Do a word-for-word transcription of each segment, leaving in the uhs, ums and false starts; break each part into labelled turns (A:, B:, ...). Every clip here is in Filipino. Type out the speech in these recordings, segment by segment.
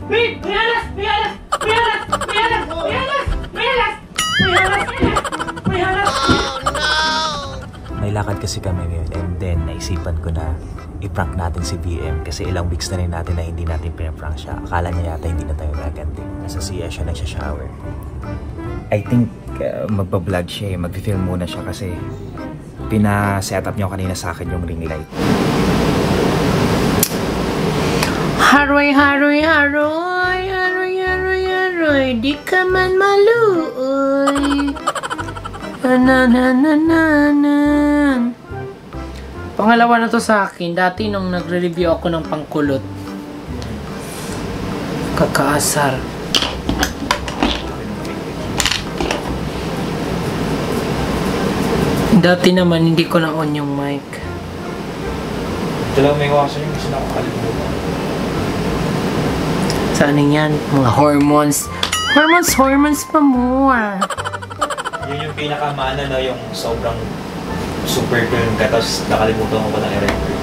A: May! May alas! May alas! May alas! May alas! May alas! May alas! May alas! May alas! Oh no!
B: May lakad kasi kami ngayon and then naisipan ko na i-prank natin si V M kasi ilang weeks na rin natin na hindi natin pinaprank siya. Akala niya yata hindi na tayo gaganti. Nasa C S siya, nagsha-shower. I think uh, magpa-vlog siya eh. Mag-film muna siya kasi pina-setup niya kanina sa akin yung ring light.
A: Haroy, haroy, haroy, haroy, haroy, haroy, di ka man maluoy. Na na na na na. Pangalawa na to sa akin. Dati nung nagre-review ako ng pangkulot. Kakaasar. Dati naman hindi ko na on yung mic.
B: Ito lang may iwasan yung gusto na kakalimutan.
A: Saan yan? Mga hormones. Hormones, hormones pa more.
B: Yun yung pinaka-mana na yung sobrang super film ka tapos nakalimutan ko pa ng i-record.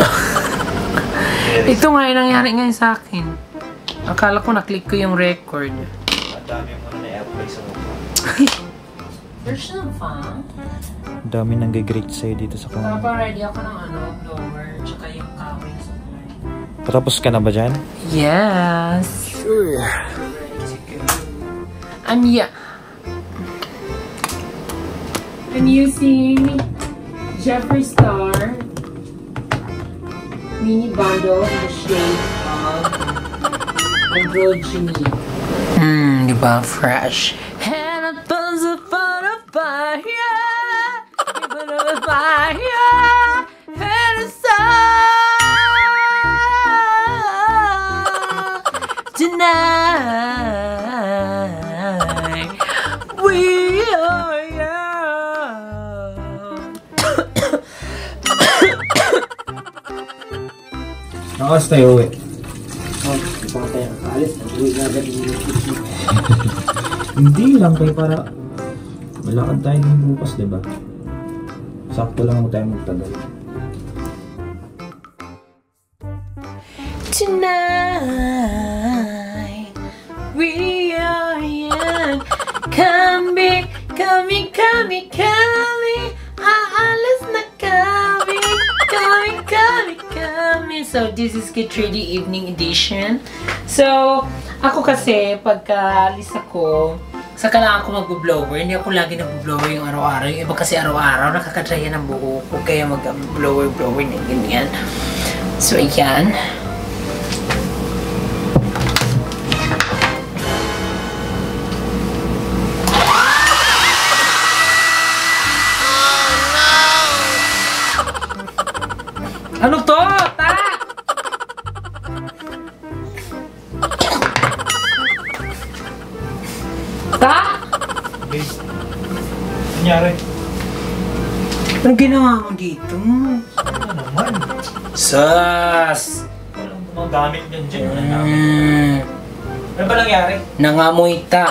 A: Ito nga yung nangyari ngayon sa akin. Akala ko na-click ko yung record.
B: Ang dami yung ano na-apply sa mukha.
A: There's no fun.
B: Ang dami nang gag-grate sa'yo dito sa kanya.
A: Papa, ready ako ng ano, blower, tsaka yung kahoy sa mga.
B: Patapos ka na ba dyan?
A: Yes.
B: Sure.
A: I'm yeah. I'm using Jeffree Star mini bundle in the shade of Androgyny. Hmm, di ba? Fresh. And a buzz of fire, fire, and a tonight we are young.
B: Nakas tayo uwi. Hindi lang kayo para malakad tayo ng bukas, diba? Sakto lang mo tayo magtagal.
A: Tonight we are young. Kami, kami, kami, kami. Aalis na kami. Kami, kami, kami. So this is Get Ready Evening Edition. So ako kasi pagka-alis ako, saka lang ako mag-blower. Hindi ako lagi nag-blower yung araw-araw. Yung iba kasi araw-araw nakakadraya ng buhok ko. Kaya mag-blower-blower na ganyan. So ayan. Ano to? Ta! Ta?
B: Okay. Nangyari?
A: Ano ginawa mo dito?
B: Ano naman?
A: Sas!
B: Walang mga gamit yan dyan.
A: Mm.
B: Ano ba nangyari?
A: Nangamoy ta.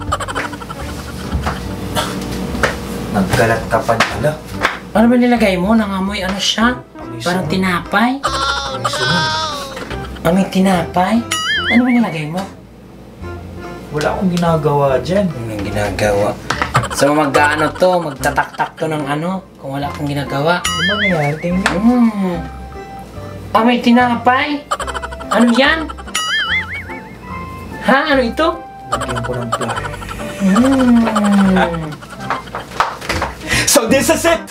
B: Nagkalat ka pa pala.
A: Ano ba nilagay mo? Nangamoy ano siya? Parang tinapay?
B: May sunod.
A: Amoy tinapay? Ano ba nilagay mo?
B: Wala akong ginagawa dyan.
A: Ano yung ginagawa? So mag-ano to? Magtatak-tak to ng ano? Kung wala akong ginagawa.
B: Ano ba nangyari? Tingnan.
A: Mm. Amoy tinapay? Ano yan? Ha? Ano ito?
B: Lagyan ko ng plak.
A: Mm.
B: So this is it!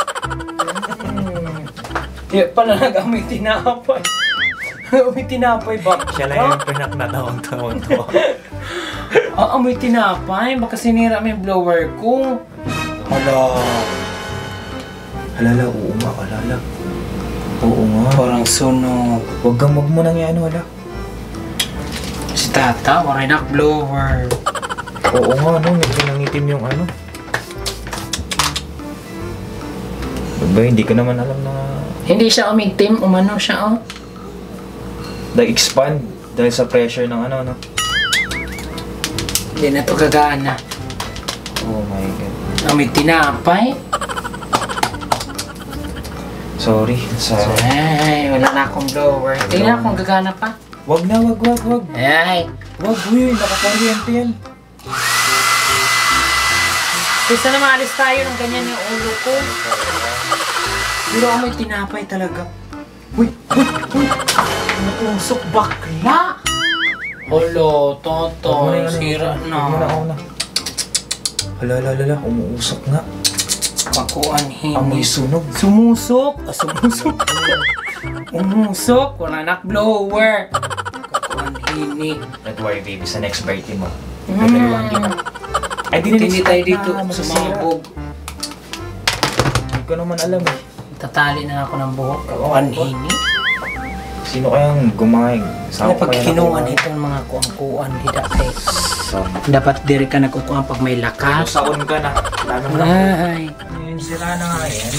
A: Di pala nag-amoy tinapay. Amoy tinapay ba?
B: Siya lang yung pinak na tawag-tawag to.
A: Ah, amoy tinapay? Baka sinira mo yung blower ko.
B: Hala. Halala, oo nga, halala. Oo nga.
A: Parang sunog.
B: Huwag kang wag mo nang yan, hala.
A: Si Tata, waray na blower.
B: Oo nga, no, medyo nangitim yung ano. Ba, hindi ko naman alam na...
A: Hindi siya umitim, umano siya, oh.
B: Nag-expand dahil sa pressure ng ano, no?
A: Hindi na to gagana.
B: Oh my God.
A: Amoy tinapay.
B: Sorry, sorry.
A: Ay, wala na akong blower. Tingnan kung gagana pa.
B: Wag na, wag, wag, wag.
A: Ay,
B: Wag, Will. Nakakuryente yan.
A: kaysa na maalis tayo ng ganyan yung ulo ko. Pero amoy tinapay talaga.
B: Uy, uy, uy.
A: Nakusok bakla. Holo, toto, sira
B: Wag mo na,
A: na.
B: ako na. Hala, hala, hala. Umuusok nga.
A: Pakuan
B: Amoy
A: hini.
B: sunog.
A: Sumusok. Ah, sumusok. Umusok. Wala nak blower. Pakuan hini.
B: Don't worry, baby. Sa next birthday mo.
A: Mm.
B: Dadaliwan kita. Ay, di
A: Hindi tayo dito
B: na,
A: sa
B: masasira.
A: mga bog.
B: Hindi ko naman alam eh.
A: Tatali na ako ng buhok. Pakuan hini.
B: Sino kayang gumaing?
A: Ano pag kinuan itong mga kuang-kuan di dati?
B: So,
A: Dapat diri ka nagkukuha pag may lakas.
B: saon ka na. Lalo mo na.
A: Ay.
B: Ngayon, sira na nga yan.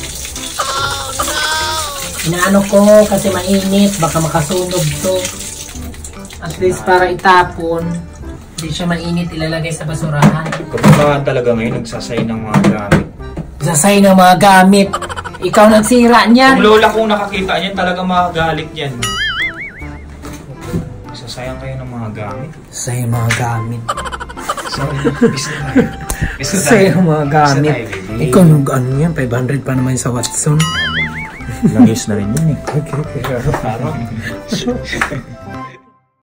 A: Inaano ko kasi mainit, baka makasunog to. At least para itapon, hindi siya mainit, ilalagay sa basurahan.
B: Kapag talaga ngayon, nagsasay ng mga gamit.
A: Sasay ng mga gamit. Ikaw nagsira niyan.
B: Kung lola kong nakakita niyan, talaga makagalit yan. Nagsasayang kayo ng mga gamit.
A: Sasay ng mga gamit.
B: Sorry, bis na tayo. Bis na
A: Sasay
B: tayo.
A: ng mga gamit.
B: Bis na tayo, baby.
A: Ikaw nung ano yan, five hundred pa naman sa Watson.
B: Ilang years na rin yun eh.
A: Okay, okay.
B: Parang.